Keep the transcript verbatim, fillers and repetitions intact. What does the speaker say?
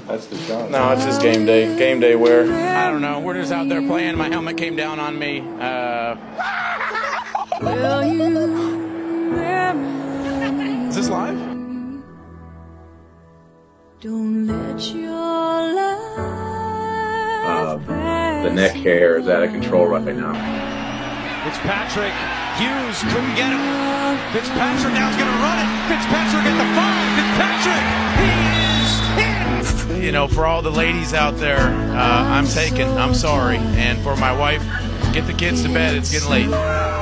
That's the shot. No, it's just game day. Game day wear. I don't know. We're just out there playing. My helmet came down on me. Uh, Is this live? Don't let your love Um, the neck hair is out of control right now. Fitzpatrick, Hughes couldn't get him. Fitzpatrick now is going to run it. Fitzpatrick at the five. Fitzpatrick, he is in. You know, for all the ladies out there, uh, I'm taken. I'm sorry. And for my wife, get the kids to bed. It's getting late.